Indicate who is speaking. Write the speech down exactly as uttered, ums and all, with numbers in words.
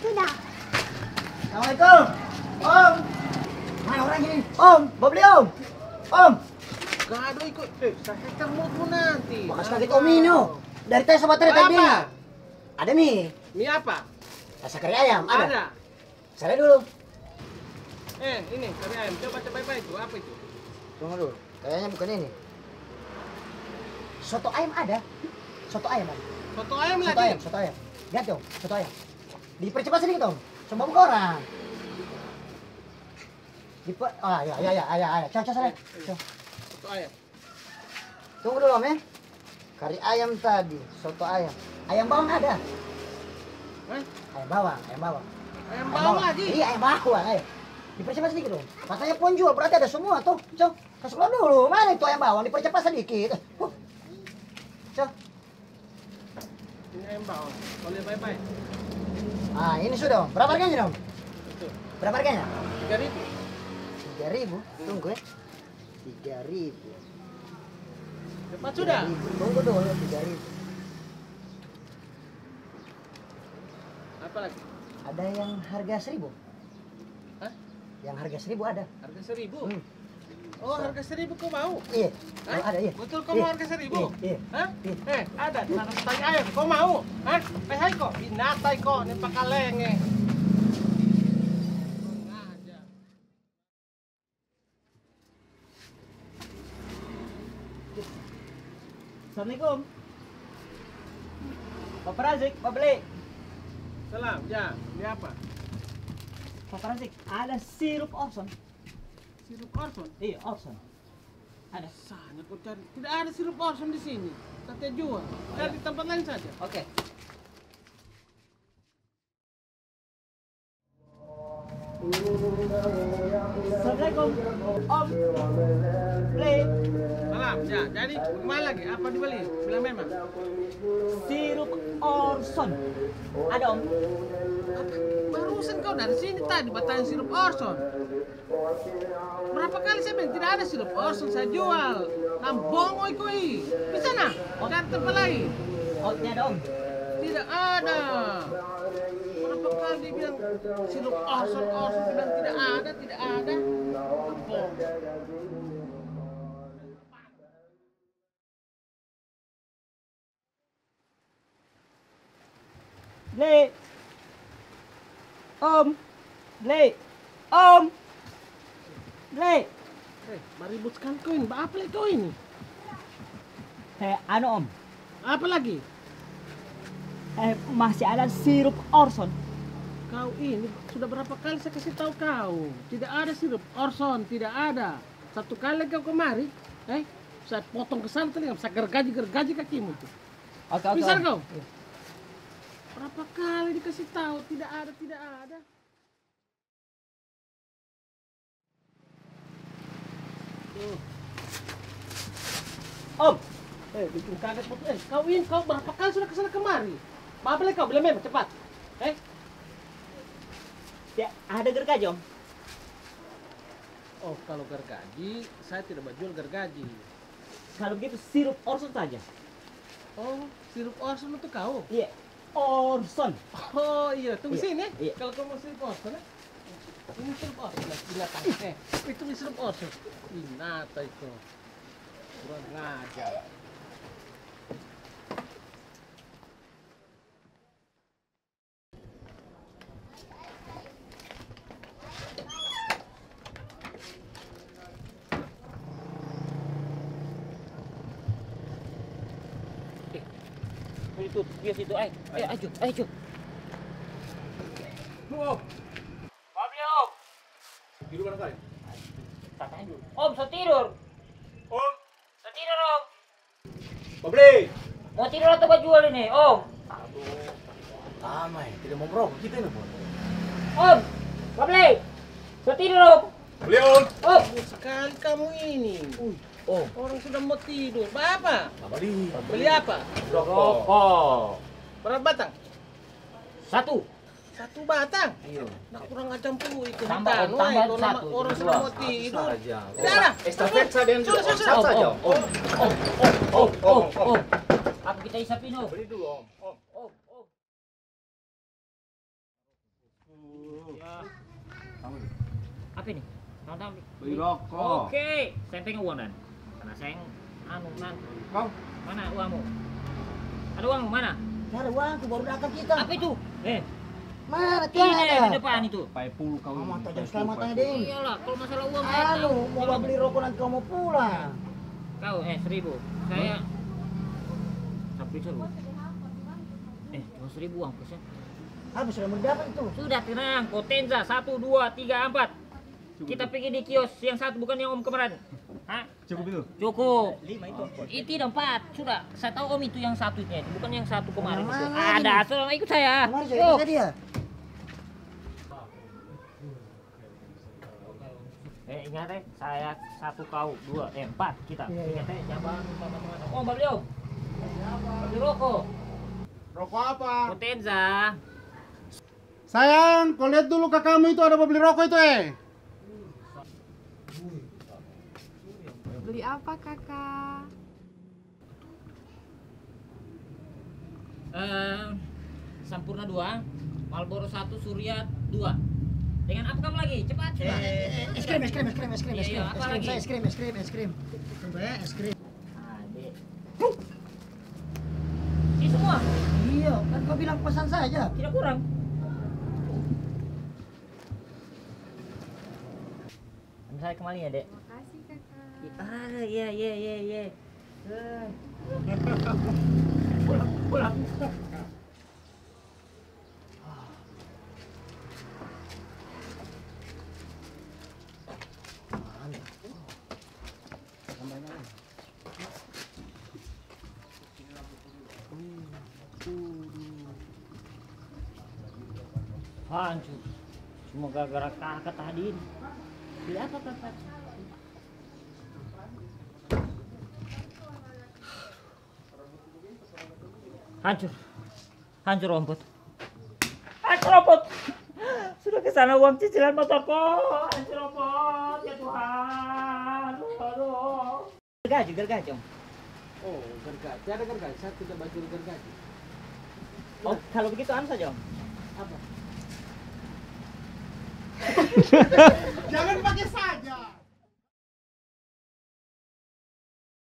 Speaker 1: Sudah.
Speaker 2: Assalamualaikum. Om. Mana orang ini? Om, mau beli Om. Om.
Speaker 3: Gak ada ikut. Eh, saya termutmu nanti.
Speaker 2: Bekas kaget Om Nino. Dari tadi sobat tadi tadi.
Speaker 3: Apa?
Speaker 2: Ada mie.
Speaker 3: Mie apa?
Speaker 2: Rasa kari ayam, ada.
Speaker 3: Ada.
Speaker 2: Saya dulu.
Speaker 3: Eh, ini kari ayam. Coba coba apa itu? Apa itu?
Speaker 2: Tunggu dulu. Kayaknya bukan ini. Soto ayam ada. Soto ayam ada.
Speaker 3: Soto ayam
Speaker 2: Soto
Speaker 3: lagi.
Speaker 2: ayam, soto ayam. Lihat dong, soto ayam. Dipercepat sedikit Om. Coba buka orang. Diper... Oh ya ya ya ya ya. Coba coba.
Speaker 3: Soto ayam.
Speaker 2: Tunggu dulu Om ya. Kari ayam tadi, soto ayam. Ayam bawang ada.
Speaker 3: Hah?
Speaker 2: Ayam bawang, ayam bawang.
Speaker 3: Ayam bawang lagi?
Speaker 2: Iya, ayam bawang, ayo. Dipercepat sedikit dong. Katanya penjual, berarti ada semua tuh. Cok, kasih keluar dulu. Mana itu ayam bawang? Dipercepat sedikit. Huh. Cok.
Speaker 3: Ini ayam bawang. Boleh baik-baik.
Speaker 2: Ah, ini sudah Om. Berapa harganya Om?
Speaker 3: Itu.
Speaker 2: Berapa harganya?
Speaker 3: Tiga ribu.
Speaker 2: Tiga ribu. Tunggu ya. Tiga ribu.
Speaker 3: Cepat sudah.
Speaker 2: Tunggu dulu, tiga ribu.
Speaker 3: Apa lagi?
Speaker 2: Ada yang harga seribu.
Speaker 3: Hah?
Speaker 2: Yang harga seribu ada.
Speaker 3: Harga seribu.
Speaker 2: Hmm.
Speaker 3: Oh, harga seribu kau mau?
Speaker 2: Iya.
Speaker 3: Hah?
Speaker 2: Oh, ada iya.
Speaker 3: Betul kau
Speaker 2: Iya.
Speaker 3: mau harga seribu?
Speaker 2: Iya. Iya.
Speaker 3: Hah?
Speaker 2: Iya.
Speaker 3: Eh, ada di sana tanya ayam. Kau mau? Hah? Eh, hai kok. Binatai kok. Ini pakalenge. Aja.
Speaker 2: Assalamualaikum. Pak Razik, Pak beli.
Speaker 3: Salam, ya. Ini apa?
Speaker 2: Pak Razik, ada sirup Orson.
Speaker 3: Sirup Orson.
Speaker 2: Iya, Orson. Ada.
Speaker 3: Sana kau cari. Tidak ada sirup Orson di sini. Katanya jual. Cari di tempat lain saja.
Speaker 2: Oke. Assalamualaikum. Om. Beli.
Speaker 3: Salam, ya. Jadi, kemana lagi? Apa dibeli? Bilang memang.
Speaker 2: Sirup Orson. Ada Om.
Speaker 3: Barusan kau dari sini tadi bertanya sirup Orson. Berapa kali saya bilang tidak ada sirup Orson saya jual. Nambongoi koi. Bisa nah? Cari tempat lain.
Speaker 2: Oh, ini ada Om.
Speaker 3: Tidak ada. Berapa kali dia bilang sirup Orson Orson bilang tidak ada, tidak ada. Nambong.
Speaker 2: Beli. Om. Beli. Om. Beli.
Speaker 3: Eh, maribut sekali kau ini. Apa lagi kau ini?
Speaker 2: Eh, anu Om.
Speaker 3: Apa lagi?
Speaker 2: Eh, masih ada sirup Orson.
Speaker 3: Kau ini sudah berapa kali saya kasih tahu kau. Tidak ada sirup Orson, tidak ada. Satu kali kau kemari, eh, saya potong ke sana telinga, saya gergaji gergaji kakimu tuh.
Speaker 2: Oke, oke.
Speaker 3: Bisa
Speaker 2: Om.
Speaker 3: kau? Berapa kali dikasih tahu tidak ada, tidak ada. Tuh.
Speaker 2: Om.
Speaker 3: Eh, bikin kaget betul. Eh, kau ini kau berapa kali sudah kesana kemari? Maaf lagi kau, bilang memang cepat. Eh,
Speaker 2: Ya, ada gergaji Om.
Speaker 3: oh kalau gergaji, saya tidak menjual gergaji.
Speaker 2: Kalau begitu sirup Orson saja.
Speaker 3: Oh, sirup Orson untuk kau?
Speaker 2: Iya. Orson.
Speaker 3: Oh iya, tunggu
Speaker 2: Iya,
Speaker 3: sini.
Speaker 2: iya.
Speaker 3: Kalau kamu mau sirup Orson, eh? Ini sirup Orson, nah, binatang. Eh, itu sirup Orson. Binata itu. Kurang ngajar.
Speaker 2: Itu, dia situ, ayo, ayo, ayo, ayo.
Speaker 3: Oh,
Speaker 2: Pabli Om.
Speaker 3: tidur mana kali?
Speaker 2: Katanya dulu. Om, saya tidur.
Speaker 3: Om,
Speaker 2: Saya tidur Om.
Speaker 3: Pabli.
Speaker 2: Mau tidur atau mau jual ini, Om?
Speaker 3: Lama ya, tidak mau merokok kita ini, Bos.
Speaker 2: Om, Pabli. Saya tidur Om.
Speaker 3: Beli Om.
Speaker 2: Om.
Speaker 3: Sekali kamu ini.
Speaker 2: Om.
Speaker 3: Orang sudah mau tidur. Apa?
Speaker 4: Beli.
Speaker 3: Beli apa?
Speaker 4: Rokok.
Speaker 3: Berapa batang?
Speaker 2: Satu.
Speaker 3: Satu batang.
Speaker 4: Iya.
Speaker 3: Nah, kurang aja puluh itu
Speaker 2: Tambah,
Speaker 3: hitam.
Speaker 2: tambah
Speaker 3: Wah, itu nama
Speaker 2: satu,
Speaker 3: orang
Speaker 2: jadi
Speaker 3: sudah
Speaker 2: dua.
Speaker 3: mau tidur.
Speaker 4: Saja.
Speaker 3: Tidak ada.
Speaker 4: Estafet saja yang
Speaker 3: Sudah,
Speaker 4: dulu.
Speaker 3: sudah,
Speaker 4: Satu
Speaker 3: sudah.
Speaker 4: saja.
Speaker 2: Om, Om, Om, Om, Om, Om. Apa kita isapin Om?
Speaker 4: Beli dulu Om. Om.
Speaker 2: Om, Om.
Speaker 1: Apa ini? Nonton.
Speaker 4: Beli rokok.
Speaker 1: Oke, saya pengen uang dan. Karena saya anu nan.
Speaker 4: Kau
Speaker 1: Mana uangmu? Ada uangmu mana?
Speaker 2: Nggak ada uang, tuh baru datang kita.
Speaker 1: Apa itu? Eh,
Speaker 2: Mana
Speaker 1: ini
Speaker 2: tiada?
Speaker 1: di depan itu.
Speaker 4: pakai puluh kau.
Speaker 2: Mama
Speaker 4: ini,
Speaker 2: tajam
Speaker 4: pakai
Speaker 2: sekali
Speaker 4: puluh,
Speaker 2: matanya,
Speaker 4: pakai
Speaker 2: Ding.
Speaker 1: Iyalah, kalau masalah uang saya
Speaker 2: Anu,
Speaker 1: tahu.
Speaker 2: mau
Speaker 1: Coba
Speaker 2: beli rokok nanti kamu mau pulang.
Speaker 1: Kau eh seribu. Saya sampai seribu. Eh, cuma seribu uang pesan.
Speaker 2: Habis sudah mau dapat itu.
Speaker 1: Sudah tenang, Potenza satu dua tiga empat. Kita pergi di kios yang satu bukan yang Om kemarin. Hah?
Speaker 4: Cukup itu.
Speaker 1: Cukup. Lima itu. Itu ada empat. Sudah. Saya tahu Om itu yang satunya, bukan yang satu kemarin
Speaker 2: Yang
Speaker 1: itu.
Speaker 2: mana
Speaker 1: Ada,
Speaker 2: ini?
Speaker 1: sudah ikut saya.
Speaker 2: Kemarin
Speaker 1: Yuk.
Speaker 2: saya dia.
Speaker 1: Eh ingat eh, saya satu kau dua, eh empat kita.
Speaker 2: Iya, iya.
Speaker 1: Ingat eh, jawaban teman-teman. Oh, beli Om. Beli rokok.
Speaker 5: Rokok apa?
Speaker 1: Potenza.
Speaker 5: Sayang, kau lihat dulu kakakmu itu ada mau beli rokok itu eh.
Speaker 6: Beli apa kakak?
Speaker 1: Eh, Sampurna dua, Marlboro satu, Surya dua. Dengan apa kamu lagi? Cepat, cepat.
Speaker 2: Eh, es krim, es krim, es krim, es krim,
Speaker 1: Iya,
Speaker 2: es
Speaker 1: iya,
Speaker 2: krim.
Speaker 1: apa
Speaker 2: Es krim,
Speaker 1: lagi?
Speaker 2: saya es krim, es krim, es krim. Tunggu ya, es krim.
Speaker 1: Adek. Ini semua
Speaker 2: Iya, kan kau bilang pesan saja.
Speaker 1: tidak kurang. Ambil saya kembali ya, Dek.
Speaker 6: Makasih kakak.
Speaker 1: Ah, iya, iya, iya, iya. Eh. Hancur. Semua gara-gara kakak tadi. Beli apa kakak? Hancur. Hancur rumput. Hancur rumput. Sudah ke sana uang cicilan motorku. Hancur rumput. Ya Tuhan. Aduh, aduh. Gergaji, gergaji, Om.
Speaker 3: Oh, gergaji. Ada gergaji. Saya tidak baju gergaji.
Speaker 1: Oh, kalau begitu anu saja, Om.
Speaker 3: Apa?
Speaker 5: Jangan pakai saja.